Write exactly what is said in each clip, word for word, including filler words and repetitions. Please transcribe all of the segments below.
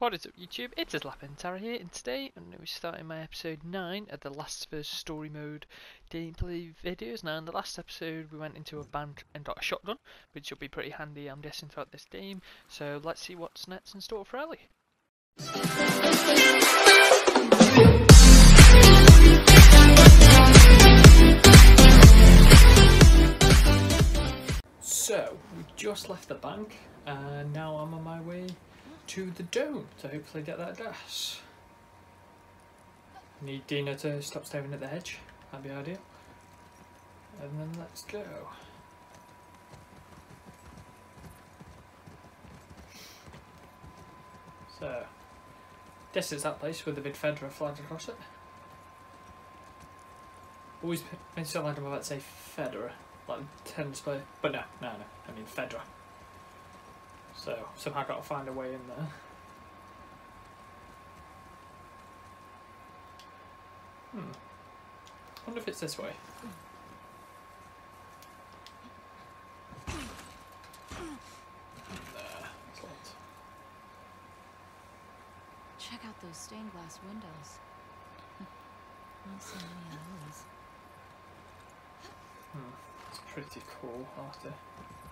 What is up, YouTube? It's Slapentara here, and today I'm going to be starting my episode nine of the Last of Us Story Mode gameplay videos. Now, in the last episode, we went into a bank and got a shotgun, which will be pretty handy, I'm guessing, throughout this game. So let's see what's next in store for Ellie. So, we just left the bank, and now I'm on my way to the dome to hopefully get that gas. Need Dina to stop staring at the hedge, that'd be ideal. And then let's go. So, this is that place with the big Fedra flag across it. Always been so like I'm about to say Fedra, like tennis player, but no, no, no, I mean Fedra. So, somehow I've got to find a way in there. Hmm. Wonder if it's this way. There. It's locked. Check out those stained glass windows. Not so many of those. Hmm. It's pretty cool, aren't they?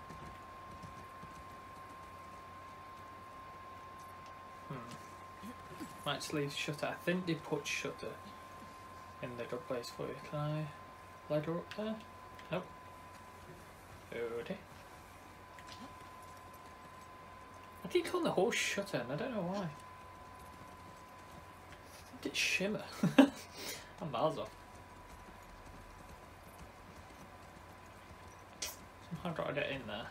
Hmm. Might just leave shutter. I think they put shutter in the good place for you. Can I ladder up there? Nope. Okay. I keep calling the horse shutter and I don't know why. I think it's Shimmer. I'm miles off. Somehow I've got to get in there.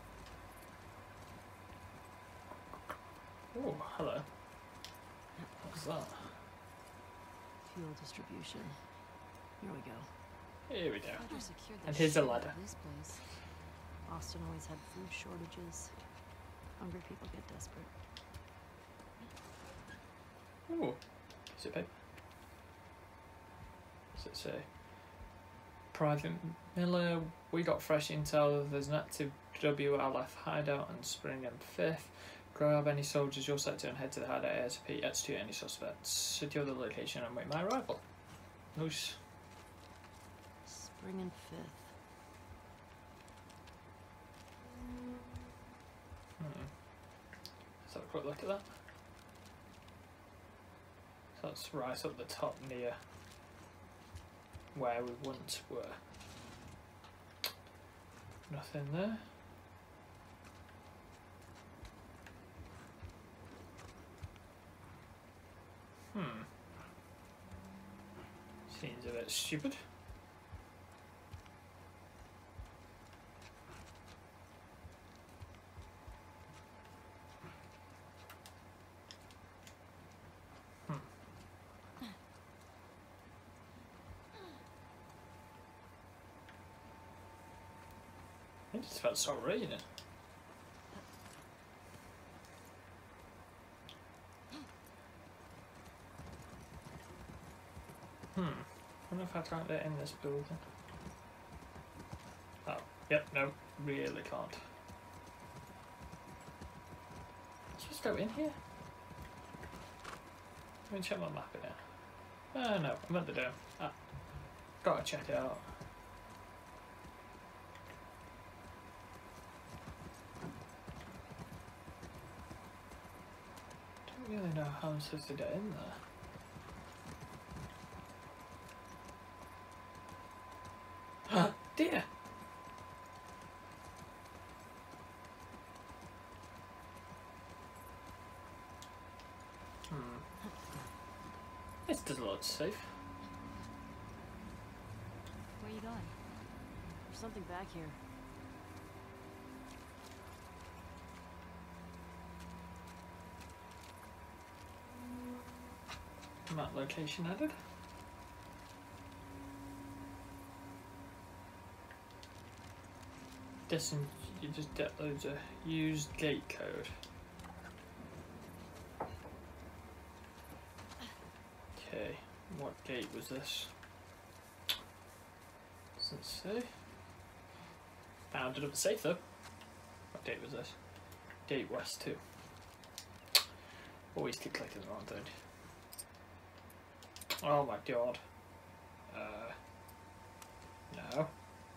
Oh, hello. What's that? Fuel distribution. Here we go. Here we go. Secured the And here's a shit ladder. out of This place. Austin always had food shortages. Hungry people get desperate. Ooh. Is it paper? What's it say? Private Miller, we got fresh intel that there's an active W L F hideout on Spring and fifth. Grab any soldiers you're set to and head to the hideout ASAP. Execute any suspects. Secure the location and wait my arrival. Nice. Spring and fifth. Hmm. Let's have a quick look at that. So that's right up the top near where we once were. Nothing there. Hmm. Seems a bit stupid. Hmm. I just felt so raining. Hmm. I wonder if I can't get in this building. Oh, yep, no, really can't. Am I supposed to go in here? Let me check my map again. Oh no, I'm at the dome. Ah, gotta check it out. Don't really know how I'm supposed to get in there. Dear. Hmm. This does look safe. Where are you going? There's something back here. Map location added. Distance, you just get loads of used gate code. Okay, what gate was this? Doesn't say. Found another safe though. What date was this? Gate West two. Always keep clicking the wrong thing. Oh my god. Uh, no.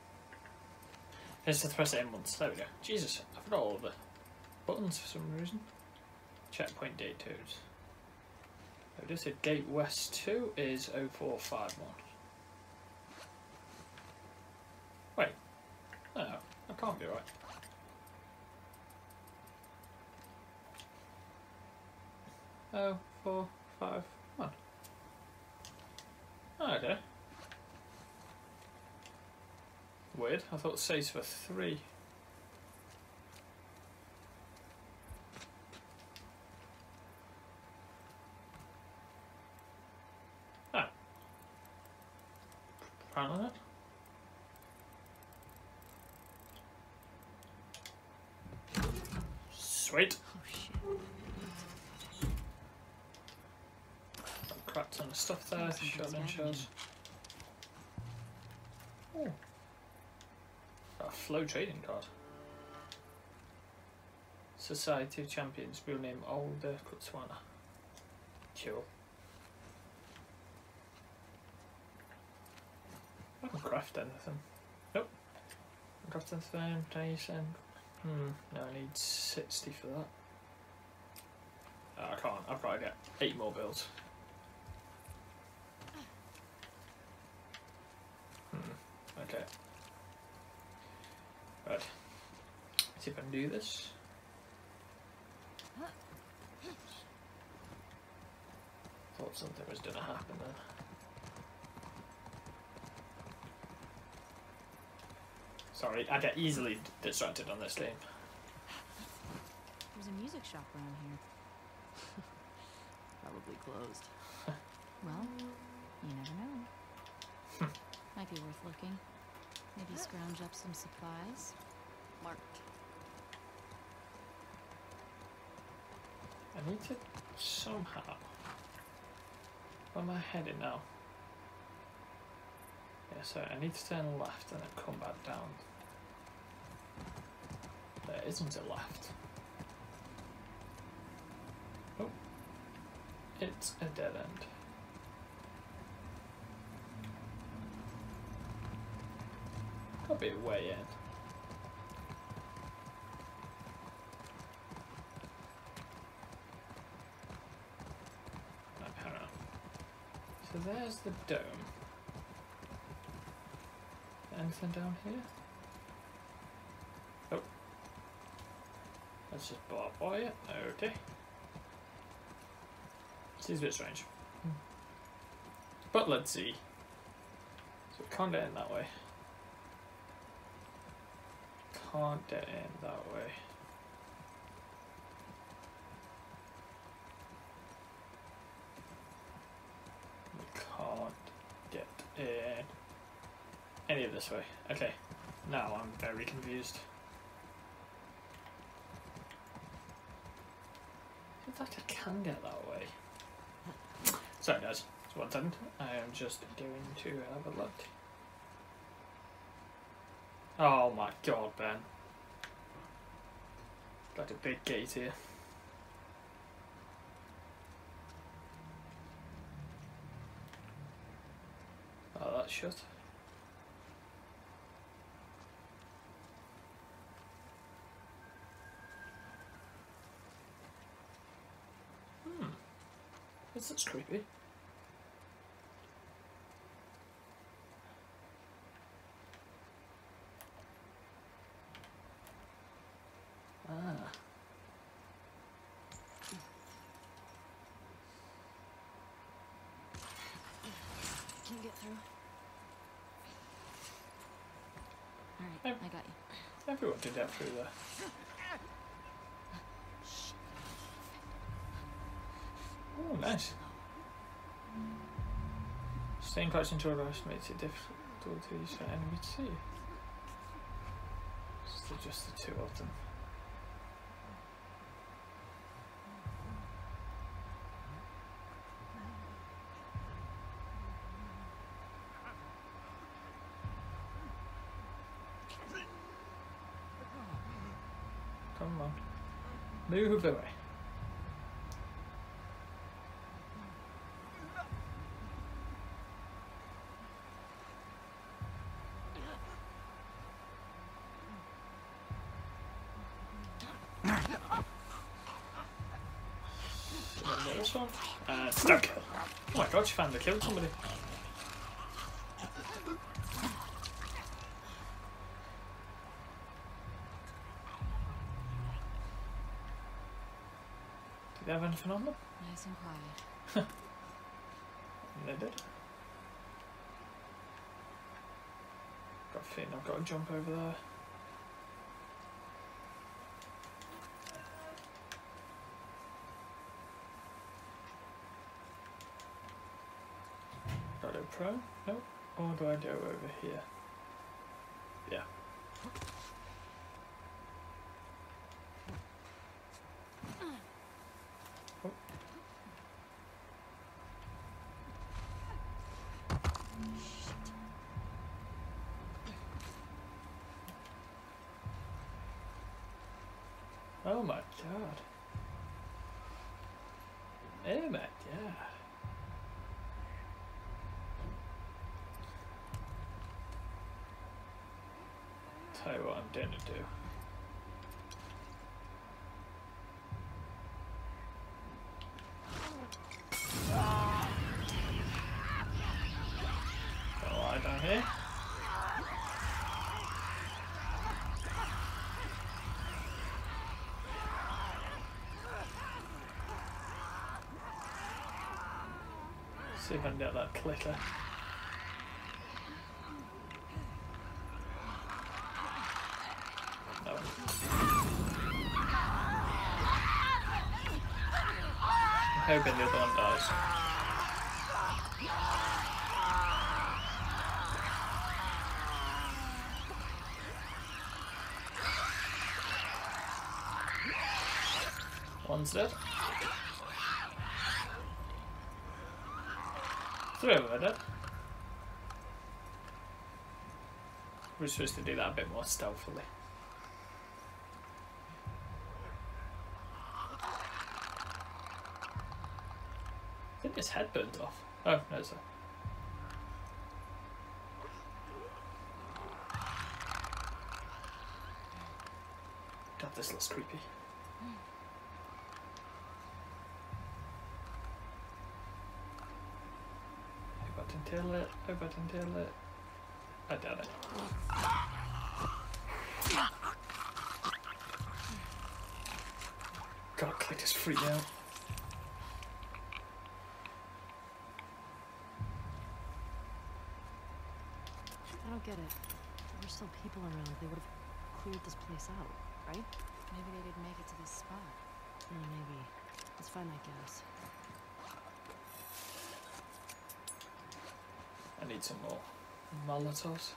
I just have to press it in once. There we go. Jesus, I forgot all of the buttons for some reason. Checkpoint date twos. I just said gate west two is oh four five one. Wait. No, that can't be right. Oh, four, five, one. Oh, okay. Weird. I thought saves were three. Ah. Apparently not. Sweet. Oh shit. Crap ton of stuff there. Shotgun shells. Oh. Got a flow trading card. Society of Champions, real name Older Kutswana. Cool. I can craft anything. Nope. Craft anything, Tyson. Hmm, no, I need sixty for that. Oh, I can't, I've got to get eight more builds. Hmm, okay. Right. Let's see if I can do this. Thought something was going to happen then. Sorry, I get easily distracted on this game. There's a music shop around here. Probably closed. Well, you never know. Might be worth looking. Maybe scrounge up some supplies. Marked. I need to somehow... Where am I heading now? Yeah, so I need to turn left and then come back down. There isn't a left. Oh. It's a dead end. Gotta be a way in. No, hang on. So there's the dome. Anything down here? Oh. Let's just barbed wire. Okay. Seems a bit strange. But let's see. So we can't get in that way. Can't get in that way. We can't get in any of this way. Okay, now I'm very confused. In fact, I can get that way. Sorry guys, it's one second. I am just going to have a look. Oh my god, Ben. Got a big gate here. Oh, that's shut. Hmm. This looks creepy. Ah. Can you get through? Alright, Ev- I got you. Everyone did that through there. Oh, nice. Staying close into a rush makes it difficult for enemy to see. So just the two of them. Come on. Move away. this one. And no kill. Oh my god, she finally killed somebody. Did they have anything on them? Nice and quiet. They did. Got a feeling I've got to jump over there. Do I do prone? Nope. Or do I do over here? Yeah. Oh. Oh my god. Oh my god. Tell you what I'm going to do. Gonna lie down here. See if I can get that clicker. No. I'm hoping the other one dies. One's dead. Three of them are dead. We're supposed to do that a bit more stealthily. I think his head burnt off. Oh, no, sir. God, this looks creepy. Hope I didn't kill it. Hope I didn't kill it. I doubt it. God, click is freaked out. I don't get it. There were still people around. They would have cleared this place out, right? Maybe they didn't make it to this spot. Yeah, maybe. Let's find that gas. I need some more Molotovs.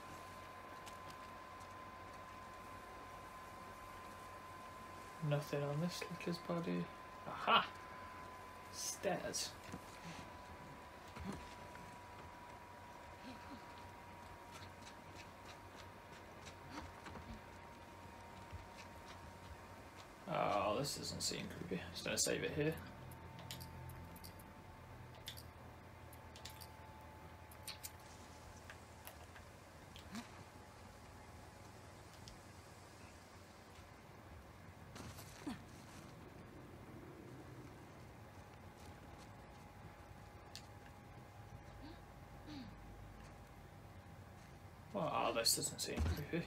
Nothing on this licker's body. Aha! Stairs. Oh, this doesn't seem creepy. Just gonna save it here. Wow, this doesn't seem creepy.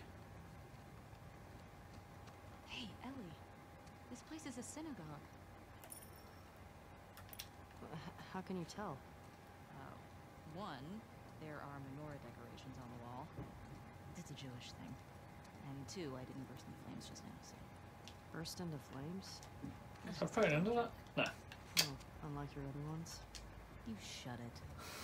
Hey, Ellie. This place is a synagogue. How can you tell? Uh, one, there are menorah decorations on the wall. It's a Jewish thing. And two, I didn't burst into flames just now, so... Burst into flames? I've thrown under that? No. Oh, unlike your other ones. You shut it.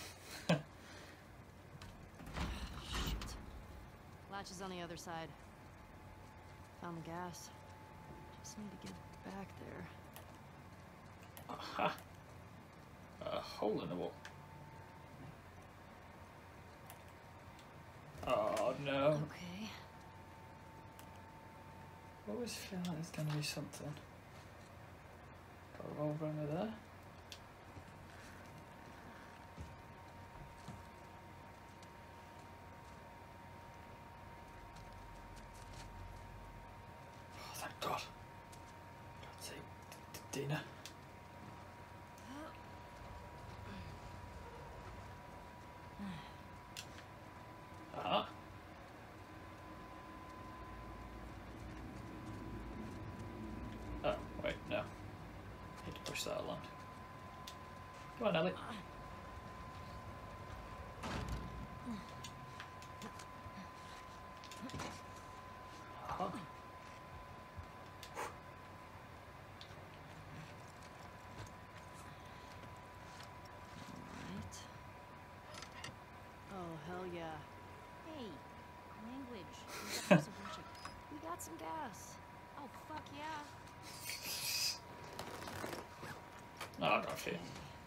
Shit. Latch is on the other side. Found the gas. Just need to get back there. Aha! A hole in the wall. Oh no. Okay. I always feel like there's gonna be something. Got a revolver over there. Oh, thank God. God's sake, D- D- Dina. British style land. Come on, Ellie. Uh-huh. Right. Oh, hell yeah. Hey, language. We got some worship. We got some gas. Oh, fuck yeah. No, I got you.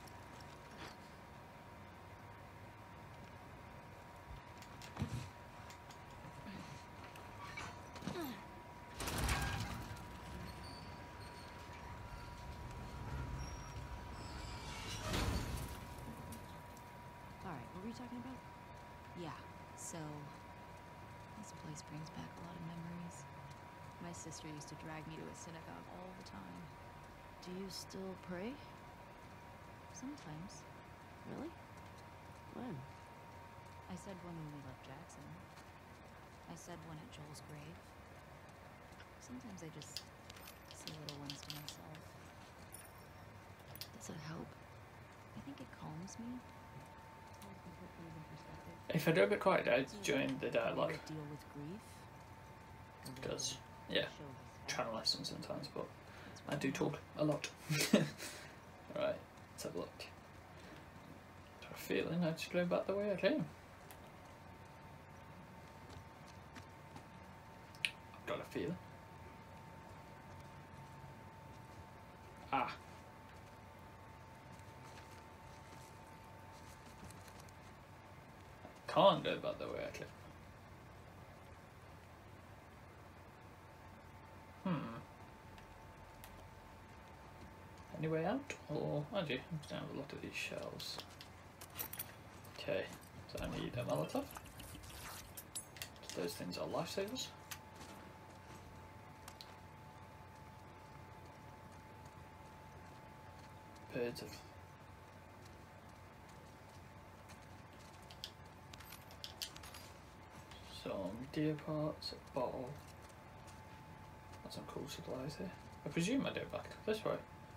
Alright, what were you talking about? Yeah, so this place brings back a lot of memories. My sister used to drag me to a synagogue all the time. Do you still pray? Sometimes. Really? When? I said one when we left Jackson. I said one at Joel's grave. Sometimes I just say little ones to myself. Does that help? I think it calms me. Helps me put things in perspective. If I do a bit quiet, I join the dialogue. Deal with grief. Because, yeah, trying to listen sometimes, but I do talk a lot. Right, let's have a look. Got a feeling I just go back the way I came. Got a feeling. Ah. I can't go back the way I came. Hmm. Any way out? Or, oh gee, I'm down a lot of these shells. Okay, so I need a Molotov. So those things are lifesavers. Birds of... Some deer parts, a bottle. Got some cool supplies here. I presume I do it back this way.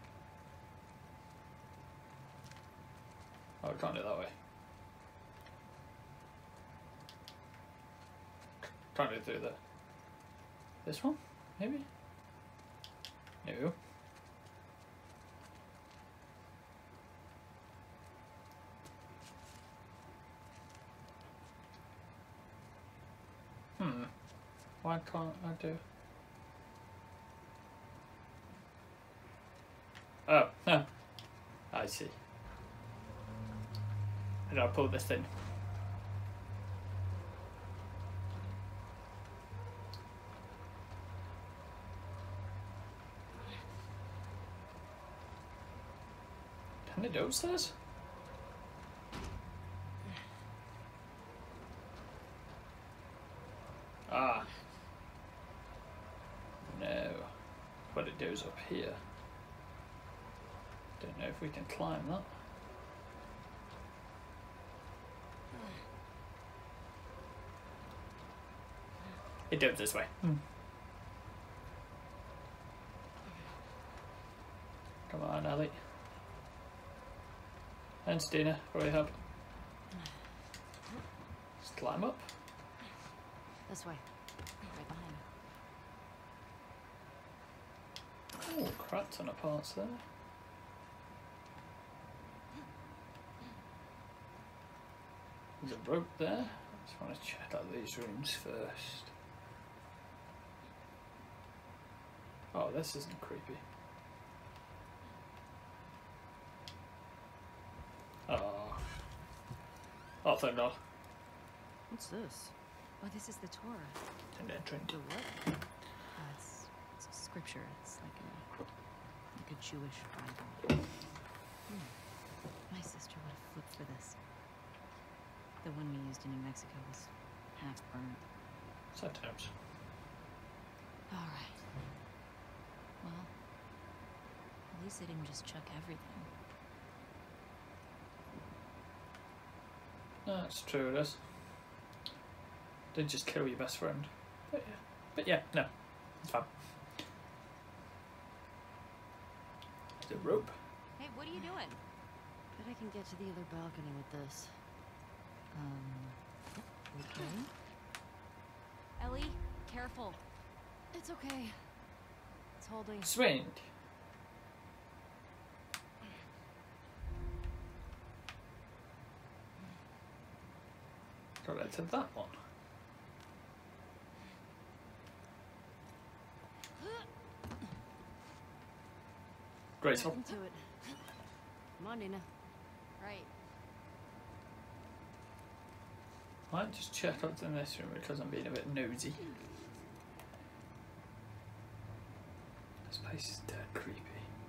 Oh, I can't do it that way. Can't do it through there. This one? Maybe? No. Hmm. Why can't I do... Oh, no. I see. And I'll pull this in. Can I do upstairs? Ah. No. What it does up here. Don't know if we can climb that. It does this way. Hmm. Come on, Ellie. And Stina, hurry up. Just climb up. This way. Right behind. Oh, crap ton of parts there. There's a rope there. I just want to check out these rooms first. Oh, this isn't creepy. Oh. Oh, thank God. What's this? Oh, this is the Torah. An entrance. The what? Uh, it's, it's a scripture. It's like a, like a Jewish Bible. Hmm. My sister would have flipped for this. The one we used in New Mexico was half burnt. Sometimes. All right. Well, at least they didn't just chuck everything. That's true, it is. Didn't just kill your best friend. But yeah, but yeah, no, it's fine. The rope. What are you doing? Bet I can get to the other balcony with this. Um, okay. Ellie, careful. It's okay. It's holding. Swing. Got it to that one. Great. Back into it. Come on, Nina. Right. I might just check out in this room because I'm being a bit nosy. This place is dead creepy.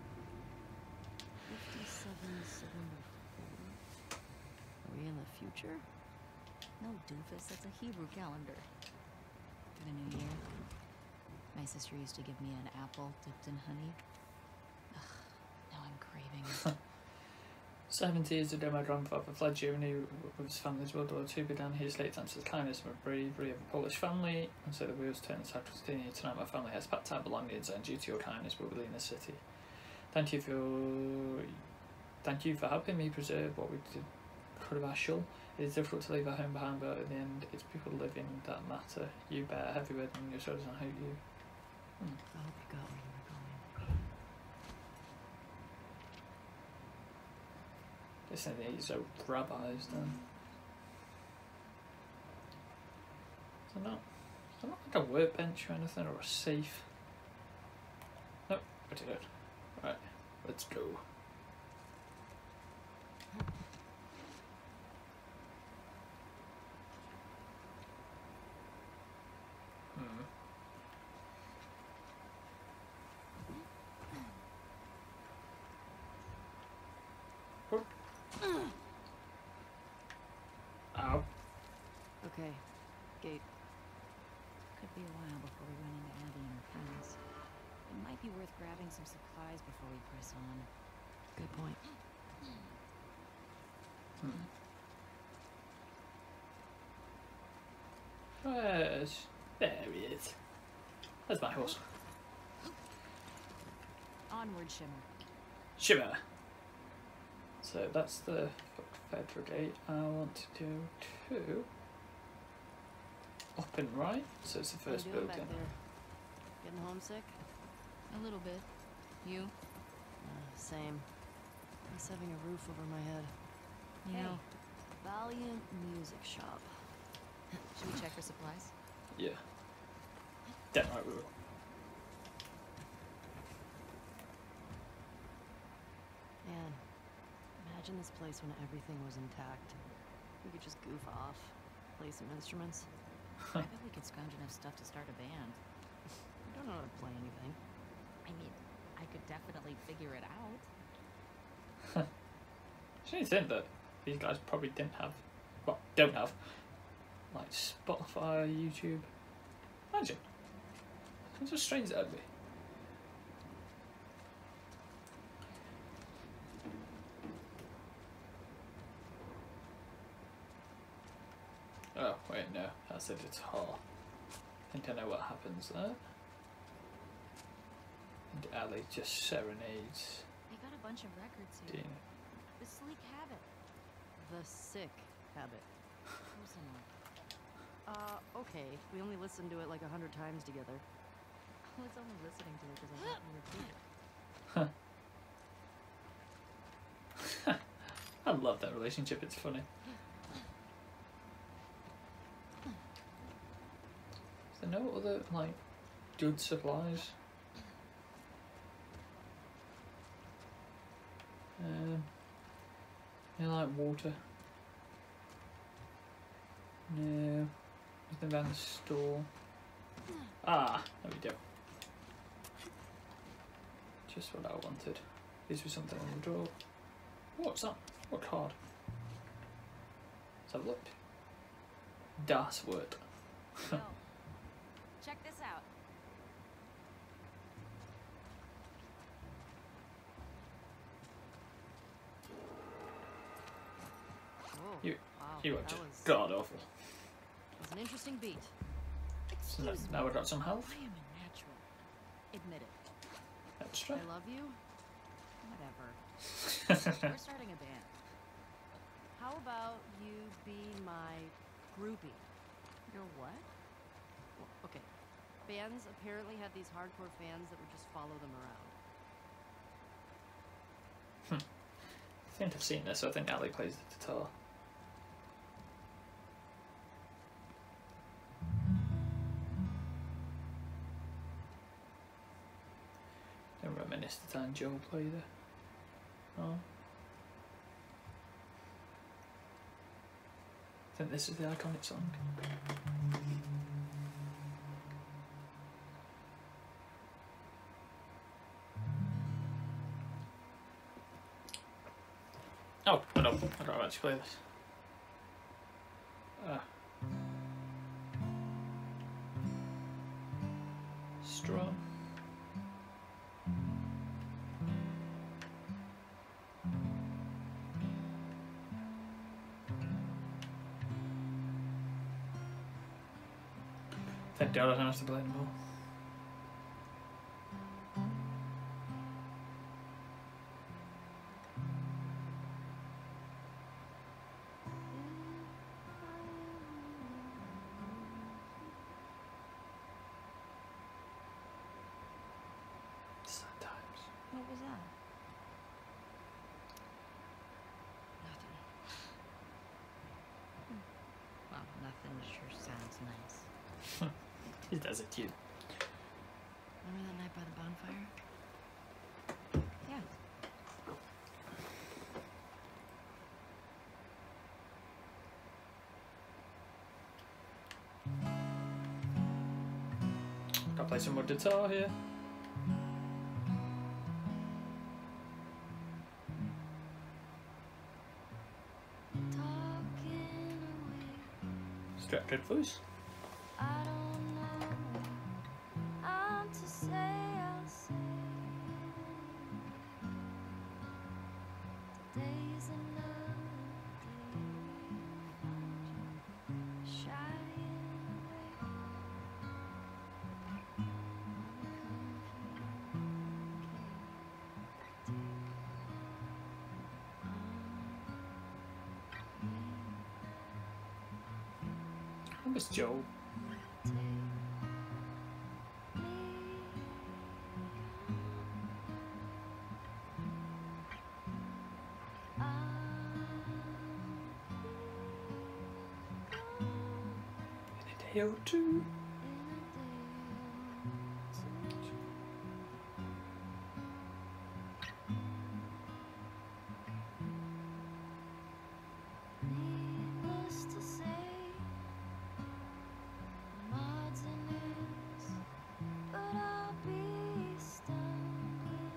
fifty-seven seventy-four. Are we in the future? No, doofus, that's a Hebrew calendar. For the new year. My sister used to give me an apple dipped in honey. Ugh, now I'm craving it. Seventy years ago, my grandfather fled Germany with his family's World War Two began. His late thanks to the kindness and bravery of a Polish family, and so the wheels turned sacristy. Tonight, my family has packed our belongings, and due to your kindness, we'll be in the city. Thank you for your, thank you for helping me preserve what we did. Controversial. It is difficult to leave our home behind, but in the end, it's people living that matter. You bear a heavy burden on your shoulders, and I hope you. Hmm. I hope you got where you were going. Listen to these old rabbis then. Is there not, is there not like a workbench or anything, or a safe? Nope, I did it. Right, let's go. Hmm. Ow. Okay. Gate. Could be a while before we run into Abby and her friends. It might be worth grabbing some supplies before we press on. Good point. Hmm. Where's... There he is. There's my horse. Onward, Shimmer. Shimmer. So that's the Federal Gate. I want to go to up and right. So it's the first What are you doing building. back there? Getting homesick? A little bit. You? Uh, same. Just having a roof over my head. You Hey. know. Valiant Music Shop. Should we check for supplies? Yeah. Damn right we will. Man, imagine this place when everything was intact. We could just goof off, play some instruments. I bet we could scrounge enough stuff to start a band. We don't know how to play anything. I mean, I could definitely figure it out. She didn't think that these guys probably didn't have, well, don't have, like Spotify, YouTube. Imagine. That's how strange that would be. Oh, wait, no. That's a guitar. I think I know what happens there. And Ali just serenades They got a bunch of records here. Dean. The Sleek Habit. The Sick Habit. Close enough. Uh, okay. We only listened to it like a hundred times together. I was only listening to it because I thought you were cool. I love that relationship, it's funny. Is there no other, like, good supplies? Um, you like water? No. Nothing down the store. Ah, there we go. Just what I wanted. These were something on the drawer. What's that? What card? Let's have a look. Das Wort. Yo, check this out. Oh, You- wow. You are that just was, god awful. was an interesting beat. So now, Excuse now me. we've got some health. I am a natural. Admit it. Extra. I love you. Whatever. We're starting a band. How about you be my groupie? You're what? Well, okay. Bands apparently have these hardcore fans that would just follow them around. I think I've seen this. I think Ali plays the guitar. Don't reminisce the time Joe played it. Oh. I think this is the iconic song. Oh, no, no, I don't actually play this. Ah. Strong. Thank God I don't have to play them all. Sad times. What was that? Nothing. Well, nothing sure sounds nice. He does it cute. Remember that night by the bonfire? Yeah. Gotta play some more guitar here. Talking away. Distracted voice. I don't know what I'm to say, I'll say. Today's another day without you, shying away. I miss Joe. In a day or two. Needless to say, I'm odds and ends, but I'll be stumbling.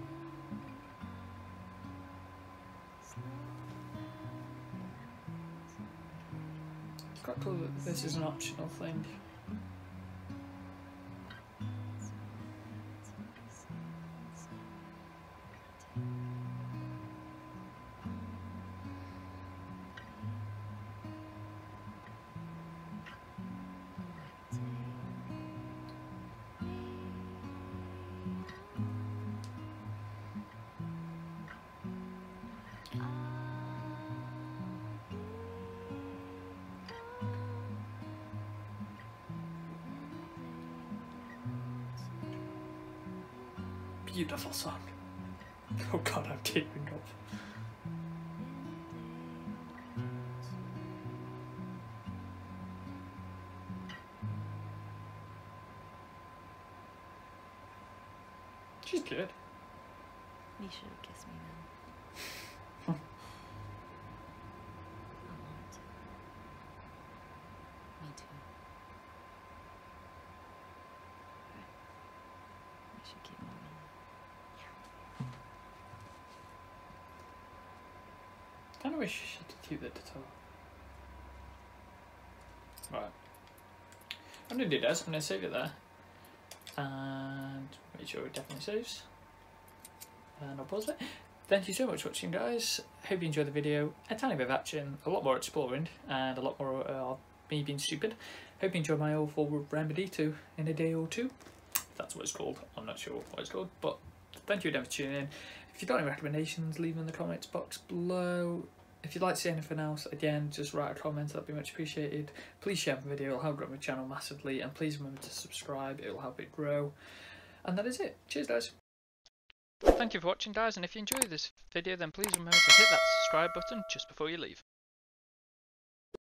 It's quite cool that this is an optional thing. Beautiful song. Oh God, I'm tearing up. She's good. You should have kissed me then. I wanted to. Me too. We should keep moving. Kind of wish she could keep the guitar. Right. I'm gonna do this. I'm gonna save it there, and make sure it definitely saves. And I'll pause it. Thank you so much for watching, guys. Hope you enjoyed the video. A tiny bit of action, a lot more exploring, and a lot more uh, me being stupid. Hope you enjoy my awful remedy too in a day or two. If that's what it's called. I'm not sure what it's called, but thank you again for tuning in. If you've got any recommendations, leave them in the comments box below. If you'd like to see anything else, again, just write a comment, that'd be much appreciated. Please share the video, it'll help grow my channel massively, and please remember to subscribe, it'll help it grow. And that is it. Cheers, guys. Thank you for watching, guys, and if you enjoyed this video, then please remember to hit that subscribe button just before you leave.